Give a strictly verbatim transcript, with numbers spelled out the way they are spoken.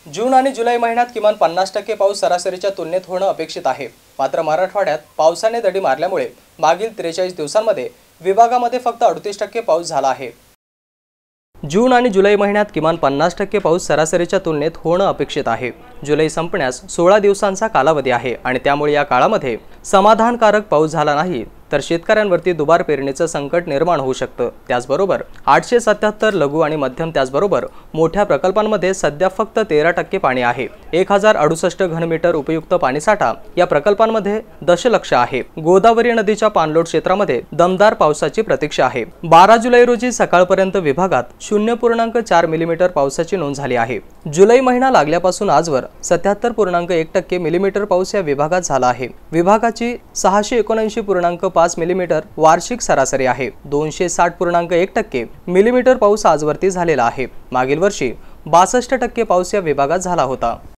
जून आणि जुलै महिन्यात किमान पन्नास टक्के पाऊस सरासरीच्या तुलनेत होणं अपेक्षित आहे। मात्र मराठवाड्यात पावसाने दडी मारल्यामुळे मागील त्रेचाळीस दिवसांमध्ये विभागामध्ये फक्त अडतीस टक्के पाऊस झाला आहे। जून आणि जुलै महिन्यात किमान पन्नास टक्के पाऊस सरासरीच्या तुलनेत होणं अपेक्षित आहे। जुलै संपण्यास सोळा दिवसांचा कालावधी आहे आणि त्यामुळे या काळामध्ये समाधानकारक पाऊस झाला नाही तर शेतकऱ्यांवरती दुबार पेरणीचं संकट निर्माण होऊ शकतं। त्याचबरोबर आठशे सत्याहत्तर लघु आणि मध्यम त्याचबरोबर मोठ्या प्रकल्पांमध्ये सध्या फक्त तेरा टक्के पाणी आहे। एक हजार अडुसष्ट घनमीटर उपयुक्त पाणीसाठा या प्रकल्पांमध्ये दशलक्ष आहे। गोदावरी नदीच्या पाणलोट क्षेत्रामध्ये दमदार पावसाची प्रतीक्षा आहे। बारा जुलै रोजी सकाळपर्यंत विभागात शून्य पूर्णांक चार मिलीमीटर पावसाची नोंद झाली आहे। जुलै महिना लागल्यापासून आजवर सत्याहत्तर पूर्णांक एक टक्के मिलीमीटर पाऊस या विभागात झाला आहे। विभागाची सहाशे एकोणऐंशी पूर्णांक पाच मिलीमीटर वार्षिक सरासरी आहे। दोनशे साठ पूर्णांक एक टक्के मिलीमीटर पाऊस आजवरती झालेला आहे। मागील वर्षी बासष्ट टक्के पाऊस या विभागात झाला होता।